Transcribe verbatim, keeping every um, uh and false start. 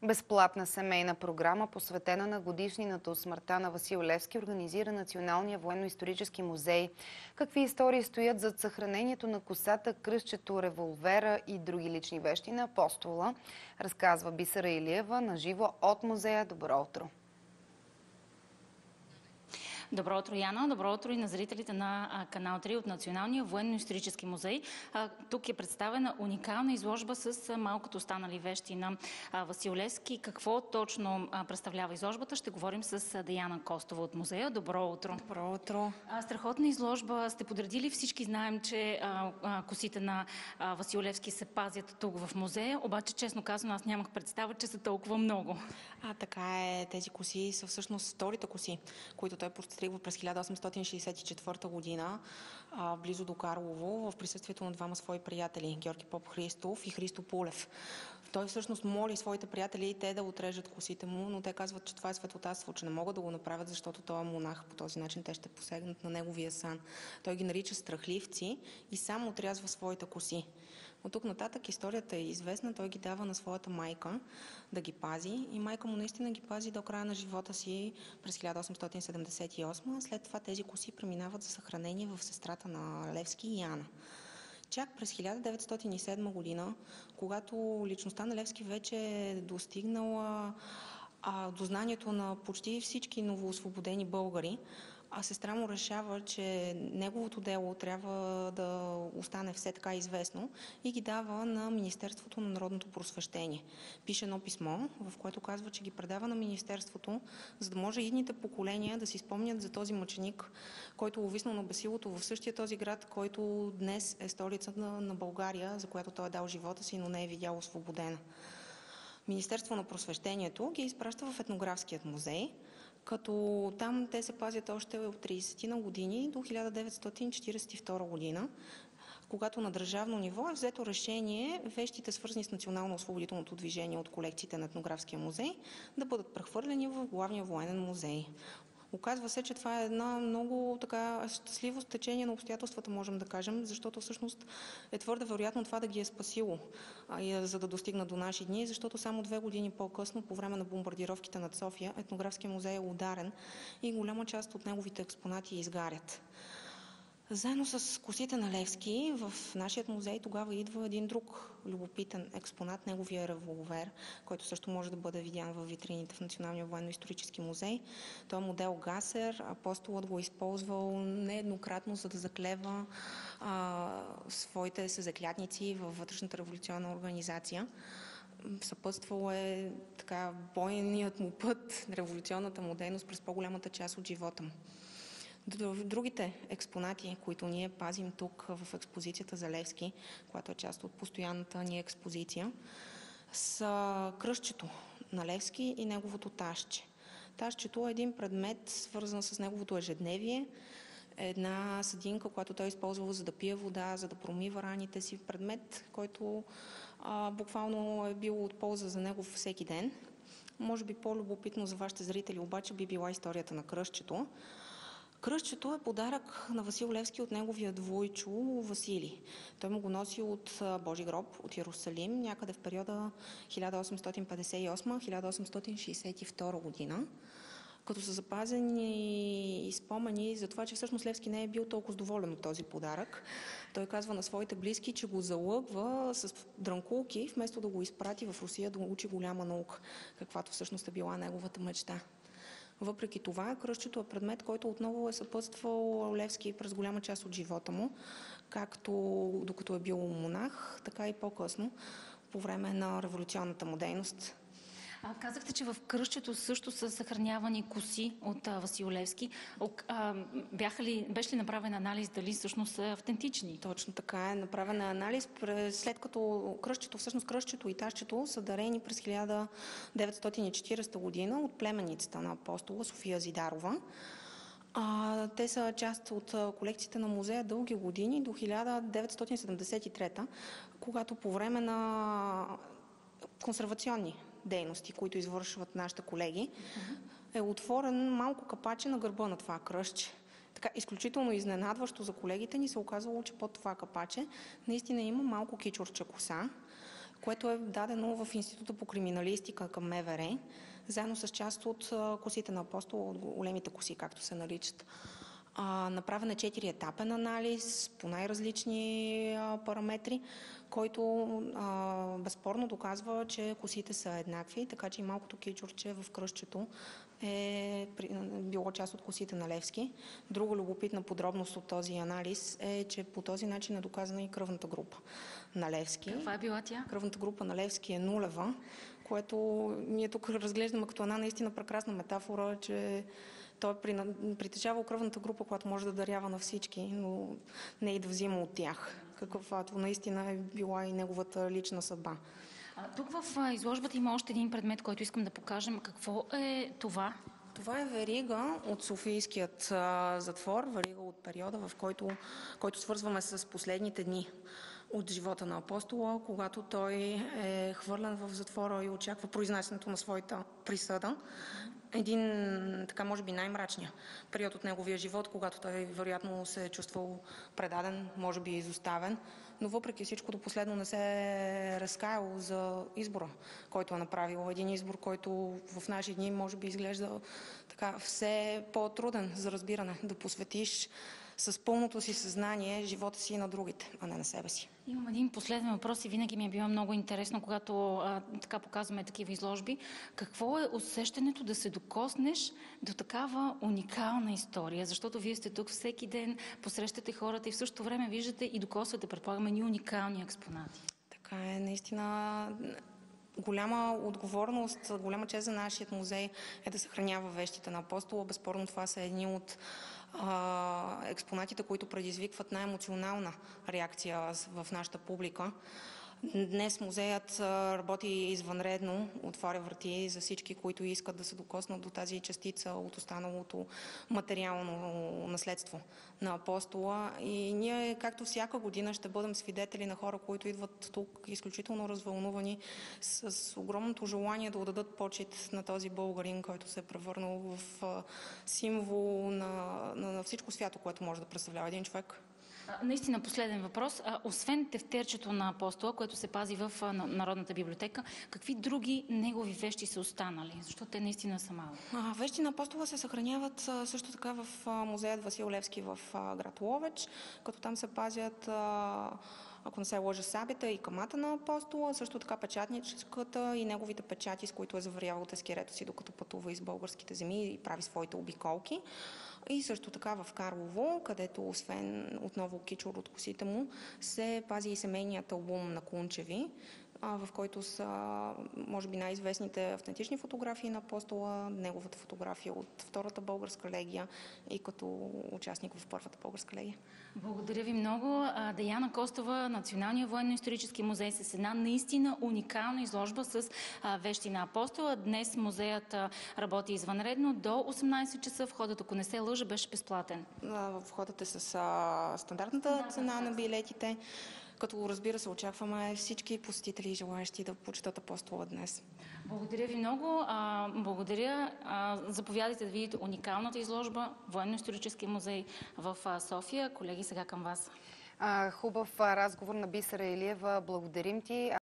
Безплатна семейна програма, посветена на годишнината от смъртта на Васил Левски, организира Националния военно-исторически музей. Какви истории стоят зад съхранението на косата, кръстчето, револвера и други лични вещи на апостола, разказва Бисера Илиева на живо от музея. Добро утро! Добро утро, Яна. Добро утро и на зрителите на канал три от Националния военно-исторически музей. Тук е представена уникална изложба с малко останали вещи на Васил Левски. Какво точно представлява изложбата? Ще говорим с Даяна Костова от музея. Добро утро. Добро утро. Страхотна изложба сте подредили. Всички знаем, че косите на Васил Левски се пазят тук в музея. Обаче, честно казано, аз нямах представа, че са толкова много. А, така е. Тези коси са всъщност вторите коси, които той постригва през хиляда осемстотин шейсет и четвърта година, а, близо до Карлово, в присъствието на двама свои приятели, Георги Поп Христов и Христо Пулев. Той всъщност моли своите приятели и те да отрежат косите му, но те казват, че това е светотатство, че не могат да го направят, защото той е монах. По този начин те ще посегнат на неговия сан. Той ги нарича страхливци и сам отрязва своите коси. От тук нататък историята е известна. Той ги дава на своята майка да ги пази и майка му наистина ги пази до края на живота си през хиляда осемстотин седемдесет и осма. След това тези коси преминават за съхранение в сестрата на Левски и Яна. Чак през хиляда деветстотин и седма година, когато личността на Левски вече е достигнала а, до знанието на почти всички новоосвободени българи, а сестра му решава, че неговото дело трябва да остане все така известно и ги дава на Министерството на народното просвещение. Пише едно писмо, в което казва, че ги предава на Министерството, за да може идните поколения да си спомнят за този мъченик, който е увиснал на бесилото в същия този град, който днес е столица на, на България, за която той е дал живота си, но не е видял освободена. Министерство на просвещението ги изпраща в етнографският музей, като там те се пазят още от трийсетина години до хиляда деветстотин четирийсет и втора година, когато на държавно ниво е взето решение вещите, свързани с национално-освободителното движение от колекциите на етнографския музей, да бъдат прехвърлени в главния военен музей. Оказва се, че това е една много така щастливо стечение на обстоятелствата, можем да кажем, защото всъщност е твърде вероятно това да ги е спасило, а, за да достигна до наши дни, защото само две години по-късно, по време на бомбардировките над София, етнографския музей е ударен и голяма част от неговите експонати изгарят. Заедно с косите на Левски в нашия музей тогава идва един друг любопитен експонат, неговия револвер, който също може да бъде видян в витрините в Националния военно-исторически музей. Той е модел Гасер. Апостолът го е използвал нееднократно, за да заклева а, своите съзаклятници във вътрешната революционна организация. Съпътствало е така бойният му път, революционната му дейност през по-голямата част от живота му. Другите експонати, които ние пазим тук в експозицията за Левски, която е част от постоянната ни експозиция, са кръстчето на Левски и неговото ташче. Ташчето е един предмет, свързан с неговото ежедневие, една съдинка, която той е използвал за да пие вода, за да промива раните си, предмет, който а, буквално е бил от полза за него всеки ден. Може би по-любопитно за вашите зрители обаче би била историята на кръстчето. Кръстчето е подарък на Васил Левски от неговия двойчо Василий. Той му го носи от Божи гроб, от Йерусалим, някъде в периода хиляда осемстотин петдесет и осма до хиляда осемстотин шейсет и втора година, като са запазени и спомени за това, че всъщност Левски не е бил толкова доволен от този подарък. Той казва на своите близки, че го залъгва с дрънкулки, вместо да го изпрати в Русия да учи голяма наука, каквато всъщност е била неговата мечта. Въпреки това, кръстчето е предмет, който отново е съпътствал Левски през голяма част от живота му, както докато е бил монах, така и по-късно, по време на революционната му дейност. А, казахте, че в кръстчето също са съхранявани коси от а, Васил Левски. А, бяха ли, беше ли направен анализ дали всъщност са автентични? Точно така е направен анализ. След като кръстчето, всъщност кръстчето и ташчето са дарени през хиляда деветстотин и четирийсета година от племенницата на апостола София Зидарова. А, те са част от колекцията на музея дълги години до хиляда деветстотин седемдесет и трета, когато по време на консервационни дейности, които извършват нашите колеги, е отворен малко капаче на гърба на това кръстче. Така, изключително изненадващо за колегите ни се оказало, че под това капаче наистина има малко кичурча коса, което е дадено в Института по криминалистика към М В Р, заедно с част от косите на Апостола, от големите коси, както се наричат. А, направен е четириетапен анализ по най-различни а, параметри, който а, безспорно доказва, че косите са еднакви, така че и малкото кичурче в кръстчето е било част от косите на Левски. Друга любопитна подробност от този анализ е, че по този начин е доказана и кръвната група на Левски. Каква е била тя? Кръвната група на Левски е нулева, което ние тук разглеждаме като една наистина прекрасна метафора, че той притежава кръвната група, която може да дарява на всички, но не и да взима от тях, каквато наистина е била и неговата лична съдба. А, тук в изложбата има още един предмет, който искам да покажем. Какво е това? Това е верига от Софийският а, затвор, верига от периода, в който, който свързваме с последните дни от живота на Апостола, когато той е хвърлен в затвора и очаква произнасянето на своята присъда. Един, така може би, най-мрачния период от неговия живот, когато той вероятно се е чувствал предаден, може би изоставен, но въпреки всичко до последно не се е разкаял за избора, който е направил. Един избор, който в наши дни може би изглежда така все по-труден за разбиране, да посветиш с пълното си съзнание живота си на другите, а не на себе си. Имам един последен въпрос и винаги ми е било много интересно, когато а, така показваме такива изложби. Какво е усещането да се докоснеш до такава уникална история? Защото вие сте тук всеки ден, посрещате хората и в същото време виждате и докосвате, предполагаме, ни уникални експонати. Така е, наистина голяма отговорност, голяма чест за нашия музей е да съхранява вещите на Апостола. Безспорно това са едни от а, експонатите, които предизвикват най-емоционална реакция в нашата публика. Днес музеят работи извънредно, отваря врати за всички, които искат да се докоснат до тази частица от останалото материално наследство на Апостола. И ние, както всяка година, ще бъдем свидетели на хора, които идват тук изключително развълнувани, с огромното желание да отдадат почит на този българин, който се е превърнал в символ на, на, на всичко свято, което може да представлява един човек. Наистина последен въпрос. А, освен тефтерчето на Апостола, което се пази в а, Народната библиотека, какви други негови вещи са останали? Защото те наистина са малко. А, вещи на Апостола се съхраняват а, също така в а, музеят Васил Левски в а, град Ловеч, като там се пазят, а, ако не се лъжа, сабята и камата на Апостола, също така печатническата и неговите печати, с които е заверявал тескирето си, докато пътува из българските земи и прави своите обиколки. И също така в Карлово, където освен отново кичур от косите му, се пази и семейният албум на Кунчеви, в който са, може би, най-известните автентични фотографии на Апостола, неговата фотография от Втората българска легия и като участник в Първата българска легия. Благодаря ви много. Деяна Костова, Националния военно-исторически музей, с една наистина уникална изложба с вещи на Апостола. Днес музеят работи извънредно до осемнайсет часа. Входът, ако не се лъжа, беше безплатен. Входът е с стандартната цена на билетите, като, разбира се, очакваме всички посетители и желаящи да почитат Апостола днес. Благодаря ви много. А, благодаря. А, заповядайте да видите уникалната изложба Военно-исторически музей в а, София. Колеги, сега към вас. А, хубав разговор на Бисера Илиева. Благодарим ти.